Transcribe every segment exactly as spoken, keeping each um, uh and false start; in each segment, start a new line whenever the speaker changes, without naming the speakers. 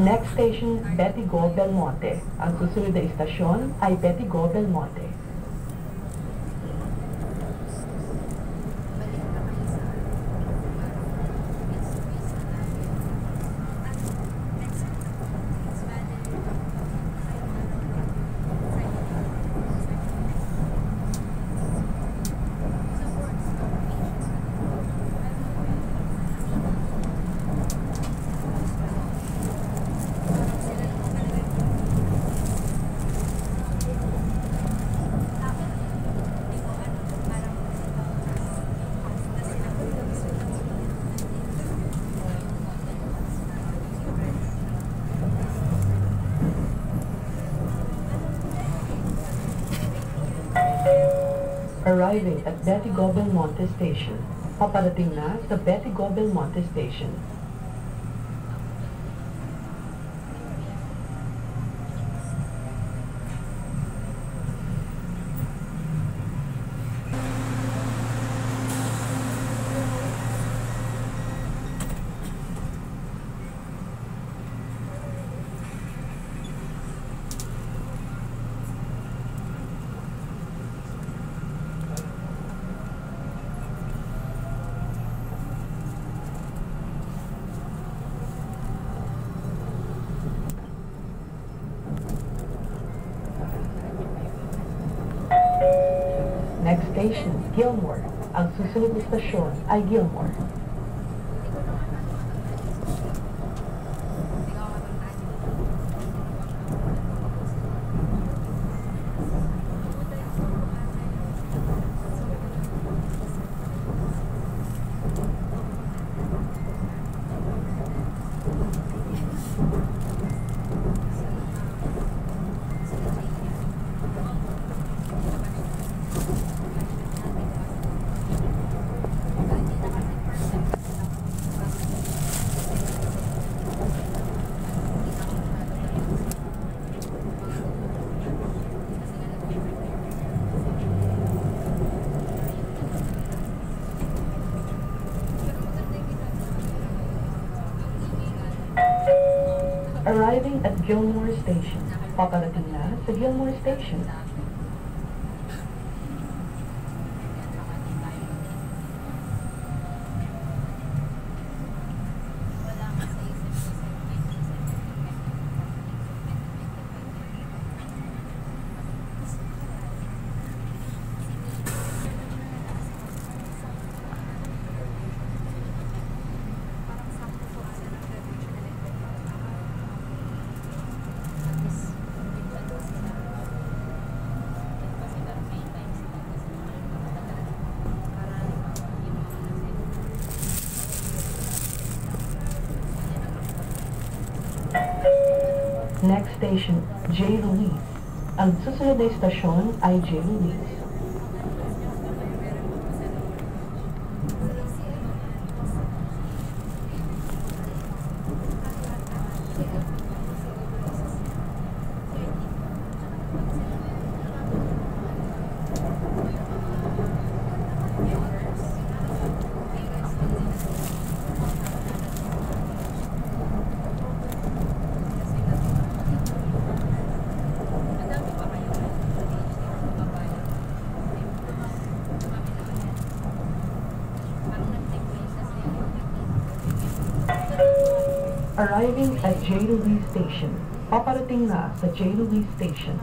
Next station, Betigo, Belmonte. Ang susunod na istasyon ay Betigo, Belmonte. Arriving at Betigo, Belmonte Station. Paparating na sa Betigo, Belmonte Station. Next station, Gilmore. Ang susunod na istasyon ay Gilmore. Arriving at Gilmore Station. Paparating na sa Gilmore Station. Next station, J. Louise. Ang susunod na istasyon ay J. Louise. Arriving at J. Louise Station. Paparating na sa J. Louise Station.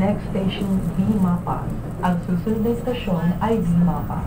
Next station, V-Mapa. Ang susunod na istasyon ay V-Mapa.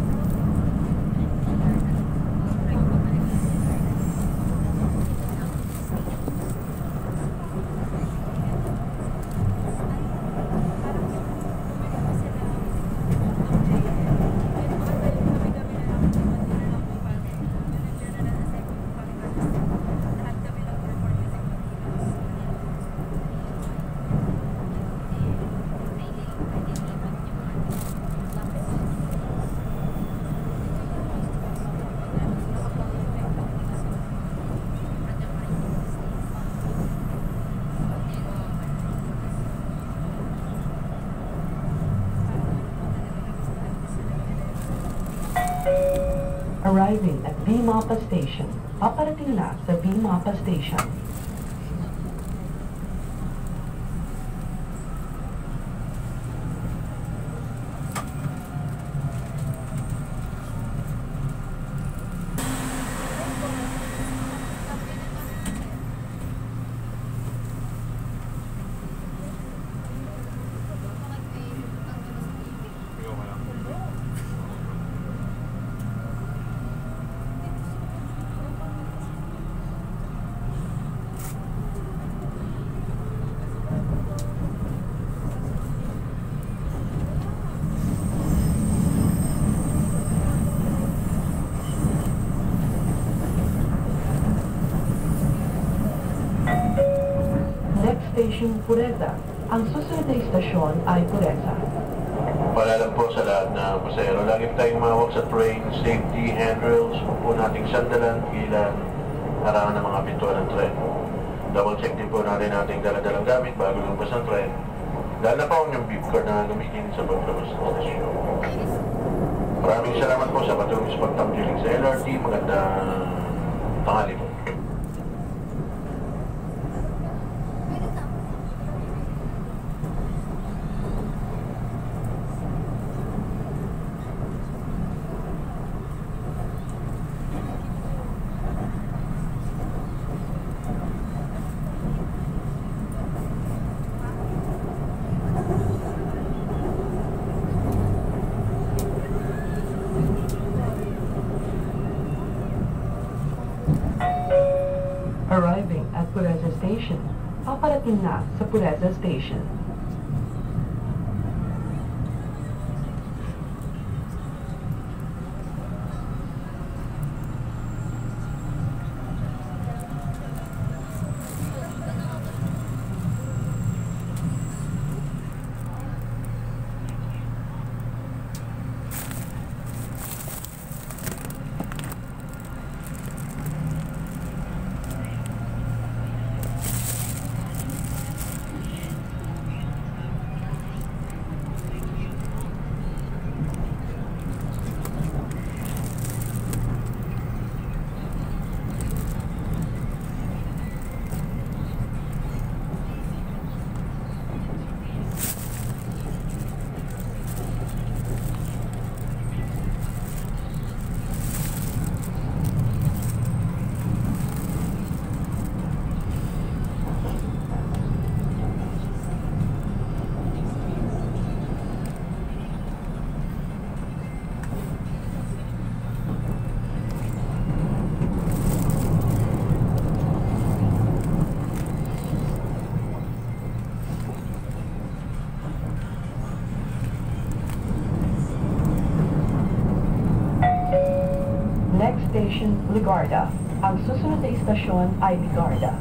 Arriving at V-Mapa Station. Paparating na sa V-Mapa Station. Station Pureza. Ang susunod na istasyon ay Pureza.
Palalam po sa lahat na pasahero. Lagi tayong mawag sa train, safety, handrails, huwag po nating sandalan, gilan, harangan ng mga pintuan ng tren. Double check din po natin ating daladalang gamit bago lumabas ng tren. Dahil na po ang yung beep card na gamitin sa paglabas ng stasyon. Maraming salamat po sa patuloy sa pagtanggiling sa L R T. Magandang tanghali po.
Arriving at Pureza Station. Paparating na sa Pureza Station. Next station, Ligarda. Ang susunod na istasyon ay Ligarda.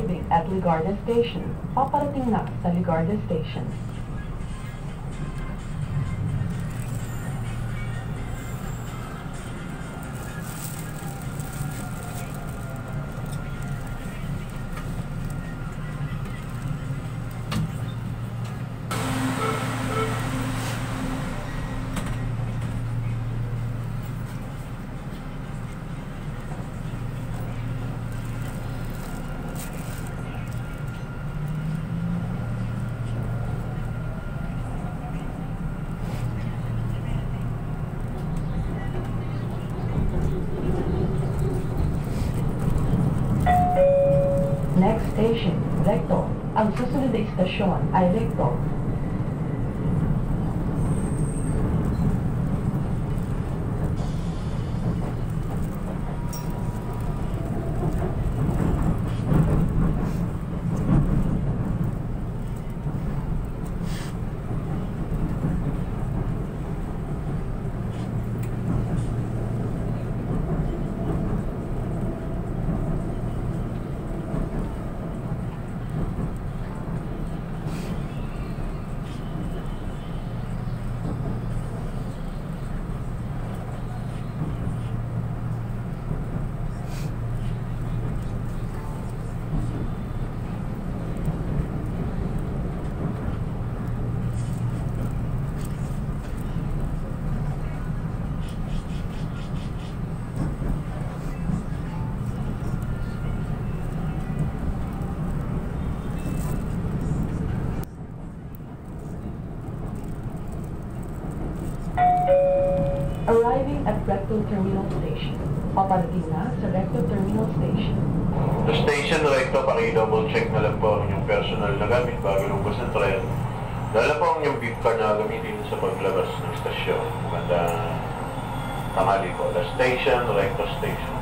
Arriving at Ligarda Station. Paparating na sa Ligarda Station. Next station, Recto. Ang susunod na istasyon ay Recto. Arriving at Recto Terminal Station. Paparating na sa Recto Terminal Station.
Sa station Recto, paki-double check na lang po ang inyong personal na gamit bago lumabas ng tren. Dala po ang inyong beep card na gamitin sa paglabas ng stasyon. Magandang tanghali po. The station, Recto Station.